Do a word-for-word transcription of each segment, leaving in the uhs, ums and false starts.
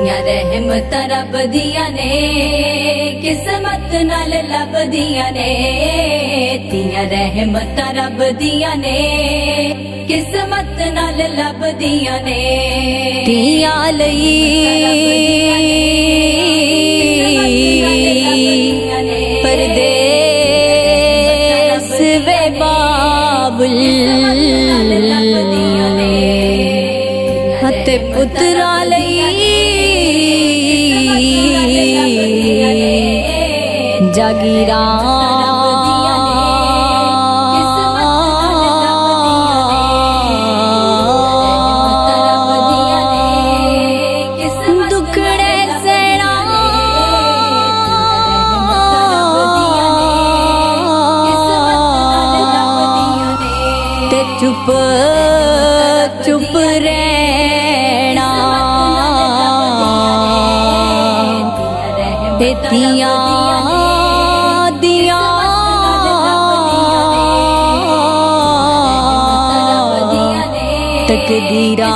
ਧੀਆਂ ਰਹਿਮਤਾਂ ਰੱਬ ਦੀਆਂ ਨੇ ਕਿਸਮਤ ਨਾਲ ਲੱਭਦੀਆਂ ਨੇ ਧੀਆਂ ਰਹਿਮਤਾਂ ਰੱਬ ਦੀਆਂ ਨੇ किस्मत नाल लभदियां ने धीयां लई परदेस वे बाबुल हते पुत्रा लई जागीरा चुप चुप रहना दिया दिया तकदीरा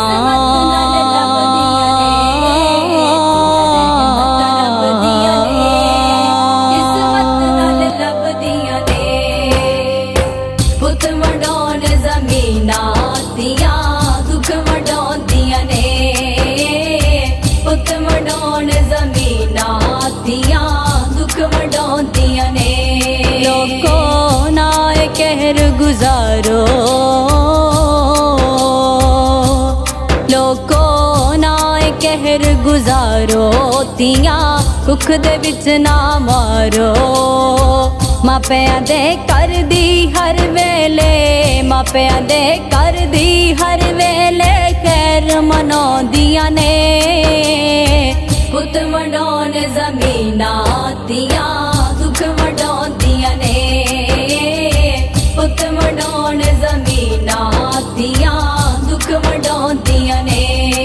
गुजारो लोको नाए कहर गुजारो तियां दुख दे विच ना मारो मापियां दे कर दी हर वेले मापियां दे कर दी हर वेले खैर मनाउंदियां ने पुत वंडाउण ज़मीनां तियां दुख वंडाउंदियां ने पुत वंडाउण ज़मीनां तियां दुख वंडाउंदियां ने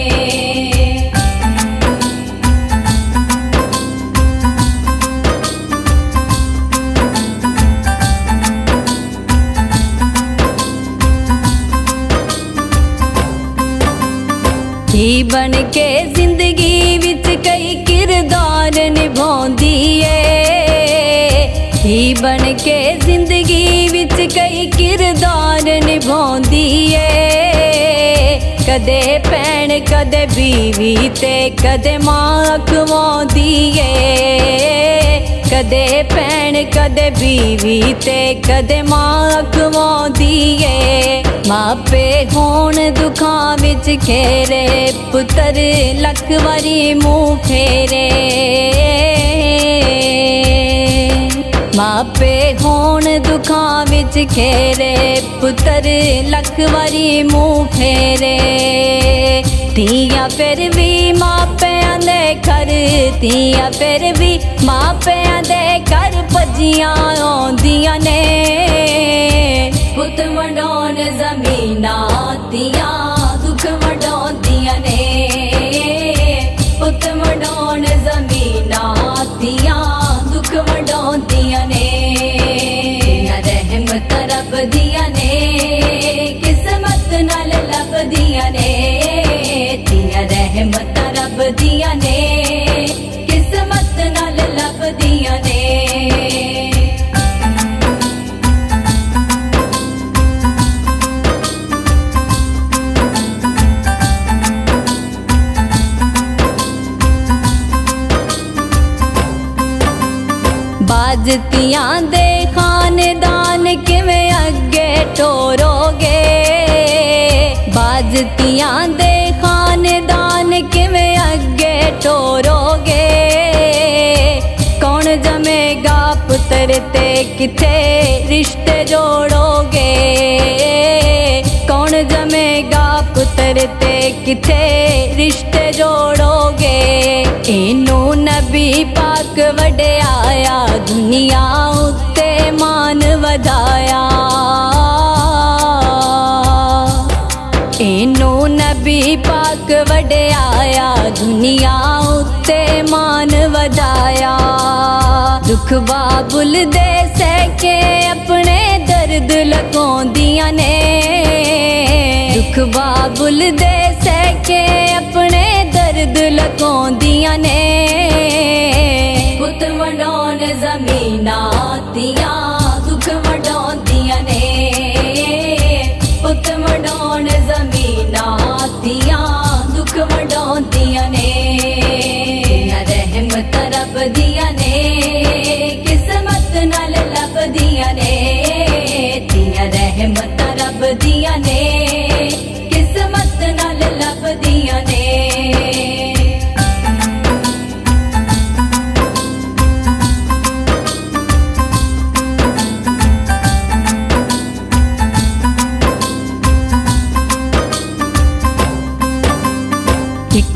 ही बन के जिंदगी विच कई किरदार निभाउंदी है ही बन के जिंदगी विच कई किरदार निभाउंदी है कदे भैण कदे बीवी ते कदे मां अखवाउंदी है कदे भैण कदे बीवी ते कदे मां अखवाउंदी है मापे होण दुखां विच खेरे पुत्र लख वारी मुंह फेरे मापे होण दुखां विच खेरे पुत्र लख वारी मुंह फेरे तियां फिर भी मापियां दे घर तियां फिर भी मापियां दे घर भजियां आउंदियां ने पुत वंडाउण ज़मीनां तियां दुख वंडाउंदियां ने पुत वंडाउण ज़मीनां तियां दुख वंडाउंदियां ने रहमतां रब दियां ने किस्मत नाल लभदियां ने तियां रहमतां रब दियां ने किस्मत नाल लभदियां ने बाजतियां दे खानदान किवें अगे टोरोगे बाजतियां दे खानदान किवें अगे टोरोगे कौन जमेगा पुत्र ते किथे रिश्ते जोड़ोगे कौन जमेगा पुत्र ते किथे रिश्ते जोड़ोगे इनू नबी पाक वड्याया दुनिया उत्ते मान वधाया इनू नबी पाक वड्याया दुनिया उत्ते मान वधाया दुख बाबुल दे सके अपने दर्द लगाउंदियां ने दुख बाबुल दे सके अपने दर्द लगाउंदियां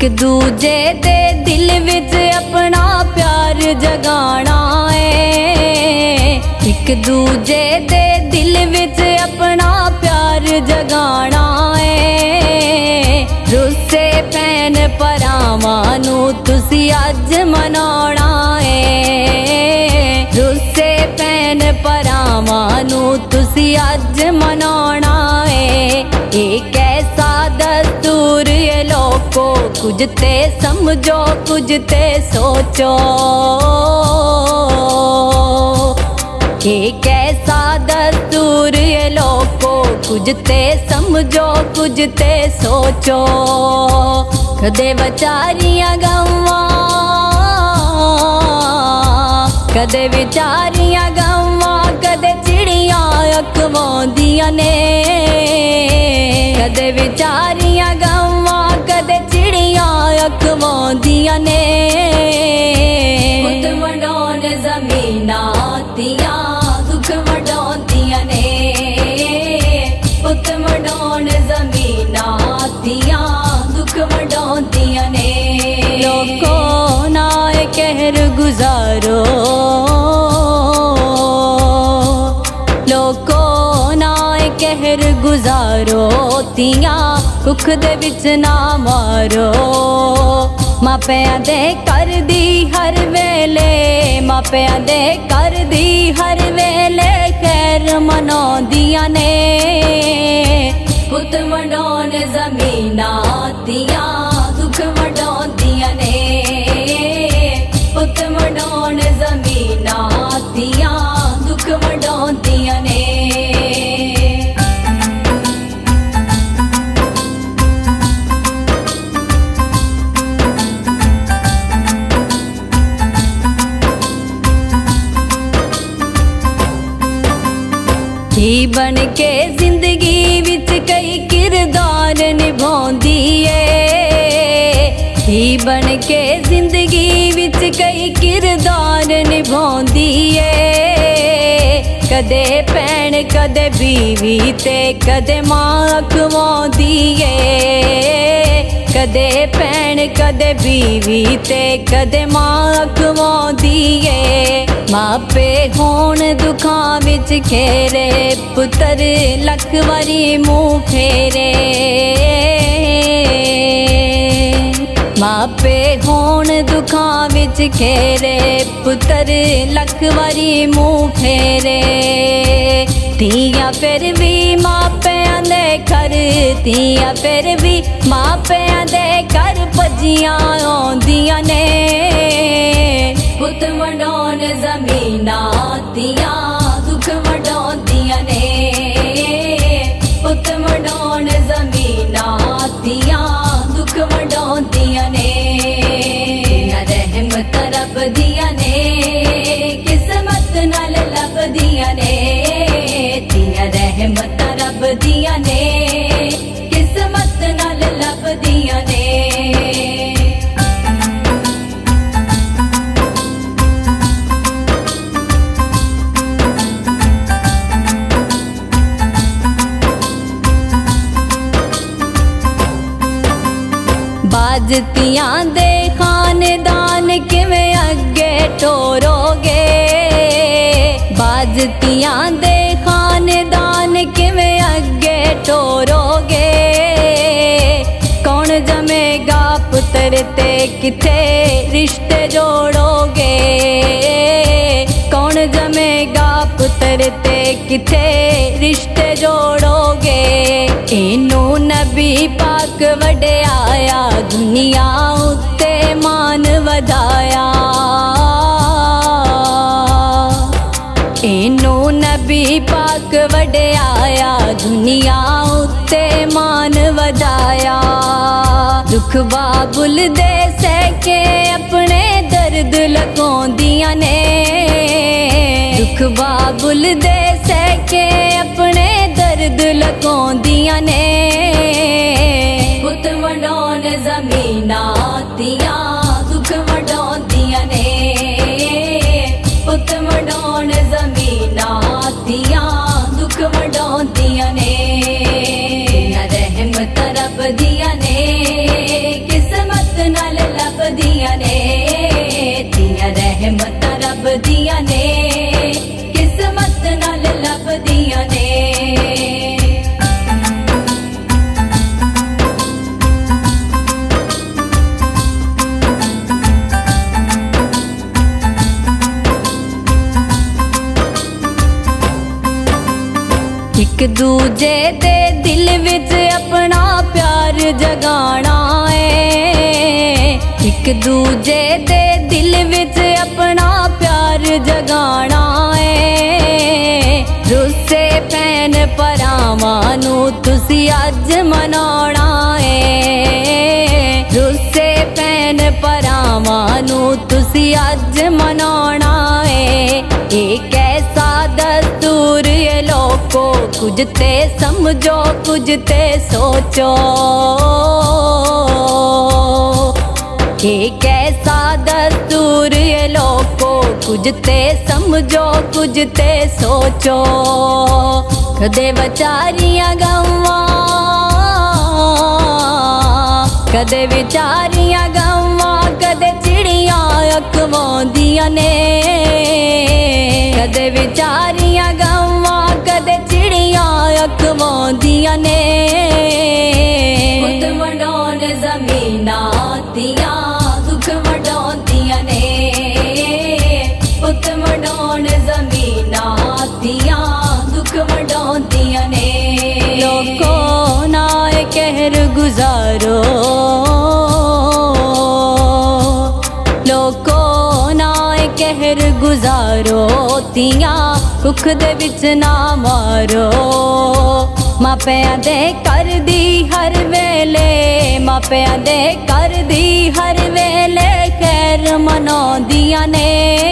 एक दूजे दे दिल विच अपना प्यार जगाना है, एक दूजे दे दिल विच अपना प्यार जगाना है। रुस्से भैन भरावां नू तुसी अज मनाउणा है, रुस्से भैन भरावां नू तुसी अज मनाउणा है। एक ऐसा दस्तूर ये लोगो, कुछ ते समझो कुछ ते सोचो। एक ऐसा दस्तूर ये लोगो, कुछ ते समझो कुछ ते सोचो। कदे विचारियां गवां, कदे विचारियां गवां, कदे चिड़ियां अखवांदियां ने। कदे विचारियां गवां, कदे चिड़ियां अखवांदियां ने। पुत वंडाउण ज़मीनां दियां दुख वंडाउंदियां ने, पुत वंडाउण ज़मीनां दियां दुख वंडाउंदियां ने। लोको ना कहर गुजारो, लोको ना कहर गुजारो, तियां कुख दे विच ना मारो। मापियां दे कर दी हर वेले, मापियां दे कर दी हर वेले खैर मनाउंदियां ने। पुत वंडाउण ज़मीनां दियां दुख वंडाउंदियां ने, पुत वंडाउण ज़मीनां दियां दुख वंडाउंदियां ने। धी बन के जिंदगी विच कई किरदार निभाउंदी है, धी बन के जिंदगी विच कई किरदार निभाउंदी है। कदे भैन कदे बीवी ते कदे मां अखवांदी है, कदे भैन कदे बीवी ते कदे मां अखवांदी है। मापे होण दुखां विच खेरे, पुत्तर लख वारी मुंह फेरे। मापे होण दुखां विच खेरे, पुत्तर लख वारी मुंह फेरे। तियां फिर भी मापियां दे घर, तियां फिर भी मापियां दे घर भजियां आउंदियां ने। पुत वंडाउण ज़मीनां दियां दुख वंडाउंदियां ने, पुत वंडाउण ज़मीनां दियां दुख वंडाउंदियां ने। रहमत रब दियां ने, किस्मत नाल लभदियां ने। तियां रहमत रब दियां ने, किस्मत नाल लभदियां ने। बाजतियां दे खानदान किवें अगे टोरोगे, बाजतियां दे खानदान किवें अगे टोरोगे। कौन जमेगा पुत्र ते किथे रिश्ते जोड़ोगे, कौन जमेगा पुत्र ते किथे रिश्ते जोड़ोगे। इनू नबी पाक वड्याया, दुनिया उत्ते मान वधाया। इनू नबी पाक वड्याया, दुनिया उत्ते मान वधाया। दुख बाबुल दे सैके अपने दर्द लगाउंदियां ने, दुख बाबुल दे सैके अपने दर्द लगाउंदियां ने। पुत वंडाउण ज़मीनां दियां दुख वंडाउंदियां ने, पुत वंडाउण ज़मीनां दियां दुख वंडाउंदियां ने। रहमत रब दियां ने, किस्मत दूजे दे दिल विच अपना प्यार जगाना है, एक दूजे दे दिल विच अपना प्यार जगाना है। रुस्से भैन भरावां नू तुसी अज मनाउणा है, रुस्से भैन भरावां नू तुसी अज मनाउणा है। एक ऐसा दस्तूर ये लोगो, कुछ ते समझो कुछ ते सोचो। एक ऐसा दस्तूर ये लोगो, कुछ ते समझो कुछ ते सोचो। कदे विचारियां गवां, कदे विचारियां गवां, कदे चिड़ियां अखवांदियां ने। कदे विचारियां गवां, कदे चिड़ियां अखवांदियां ने। पुत वंडाउण ज़मीनां दियां दुख वंडाउंदियां ने, पुत वंडाउण ज़मीनां दियां दुख वंडाउंदियां ने। लोको ना कहर गुजारो, लोको ना कहर गुजारो, तियां कुख दे विच ना मारो। मापियां दे कर दी हर वेले, मापियां दे कर दी हर वेले खैर मनाउंदियां ने।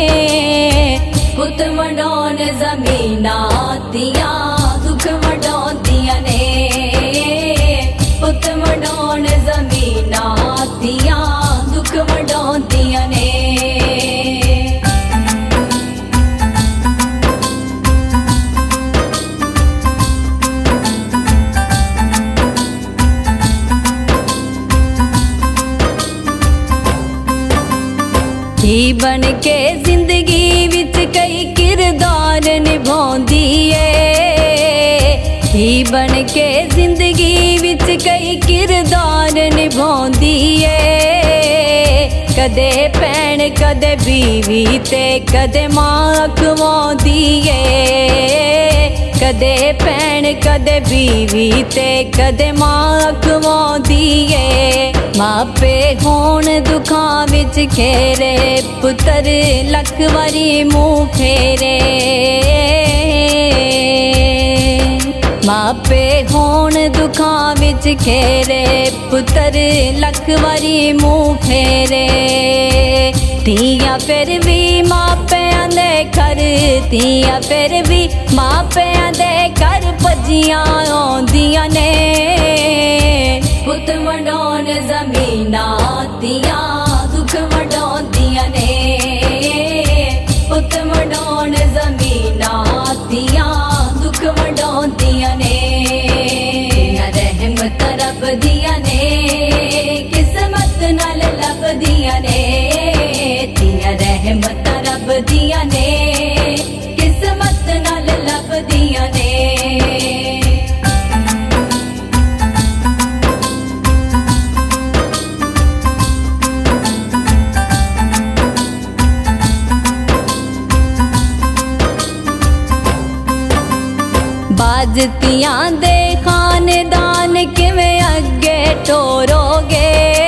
पुत वंडाउण ज़मीनां दियां दुख वंडाउंदियां ने, पुत वंडाउण ज़मीनां दियां दुख वंडाउंदियां ने। धी बन के जिंदगी विच कई किरदार निभाउंदी है, धी बन के जिंदगी विच कई किरदार निभाउंदी है। कदे भैन कदे बीवी ते कदे मां अखवांदी है, कदे भैन कदे बीवी ते कदे मां अखवांदी है। मापे होण दुखां विच खेरे, पुत्तर लख वारी मुंह फेरे। मापे होण दुखां विच खेरे, पुत्तर लख वारी मुंह फेरे। तियां फिर भी मापियां दे घर, तियां फिर भी मापियां दे घर भजियां आउंदियां ने। पुत वंडाउण ज़मीनां दियां दुख वंडाउंदियां ने, पुत वंडाउण ज़मीनां दियां दुख वंडाउंदियां ने। रहमत रब दियां ने, किस्मत नाल लभदियां ने। तियां रहमत रब दियां ने, किस्मत नाल लभदियां ने। बाजतियां दे खानदान किवें अगे टोरोगे,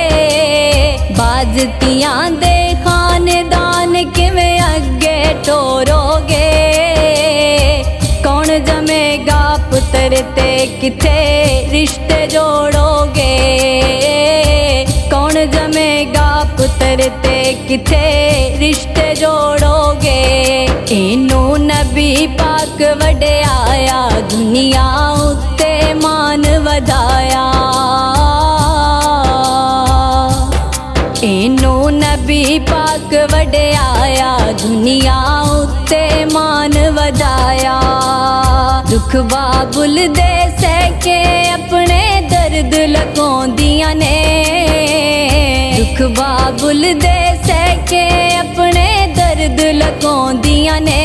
बाजतियां दे खानदान किवें अगे टोरोगे। कौन जमेगा पुत्र ते किथे रिश्ते जोड़ोगे, कौन जमेगा पुत्र ते किथे रिश्ते जोड़ोगे। इनू नबी पाक वड्याया, दुनिया उत्ते मान वधाया। इनू नबी पाक वड्याया, दुनिया उत्ते मान वधाया। दुख बाबुल दे सैके अपने दर्द लगाउंदियां ने, दुख बाबुल दे सैके अपने दर्द लगाउंदियां ने।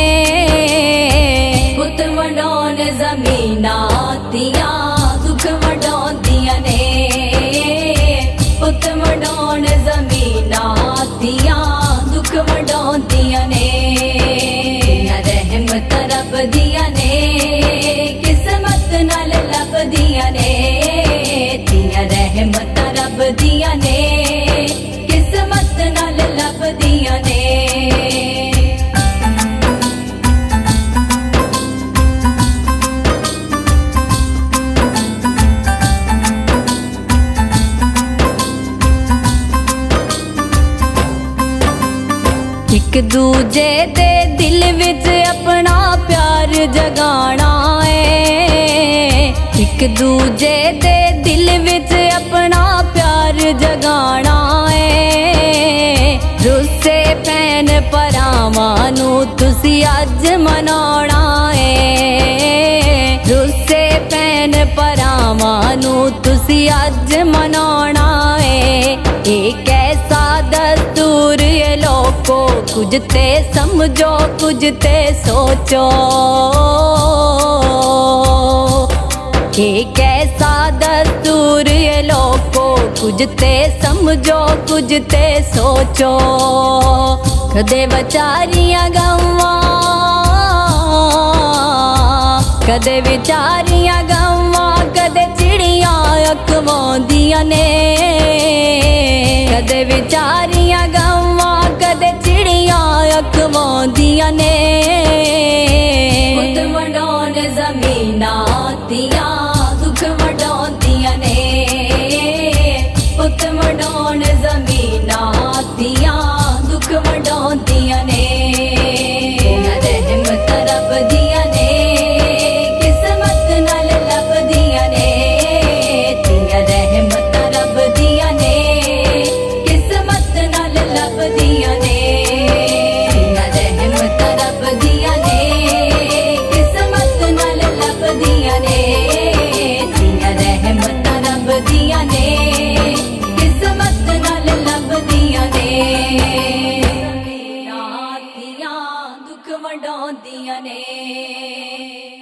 पुत वंडाउण ज़मीनां दियां दुख वंडाउंदियां ने, पुत वंडाउण ज़मीनां दियां दुख वंडाउंदियां ने। रहमत रब दियां ने, किस्मत रहमत रब दियां ने किस्मत नाल लभदियां ने। एक दूजे दे दिल विच अपना प्यार जगाना है, एक दूजे दे दिल विच अपना प्यार जगाना है। रुस्से भैन भरावां नूं तुसी अज मनाउणा है, रुस्से भैन भरावां नूं तुसी अज मनाउणा है। एक ऐसा दस्तूर ये लोको कुछ ते समझो कुछ ते सोचो, एक ऐसा दस्तूर ये लोको कुछ ते समझो कुछ ते सोचो। कदे विचारियां गवां कदे विचारियां गवां कदे चिड़ियां अखवांदियां ने, कदे विचारियां गवां कदे चिड़ियां अखवांदियां ने। खुद वंडाउण ज़मीनां दियां दुख वंडाउंदियां ने, खुद वंडाउण ज़मीनां दियां दुख वंडाउंदियां ने। रहमत रब दियां ने किस्मत नाल लभदियां ने, तियां रहमत रब दियां ने किस्मत नाल लभदियां ने, तियां रहमत रब दियां ने किस्मत नाल लभदियां ने, तियां रहमत रब दियां ने किस्मत नाल लभदियां ने। तियां दुख वंडाउंदियां ने।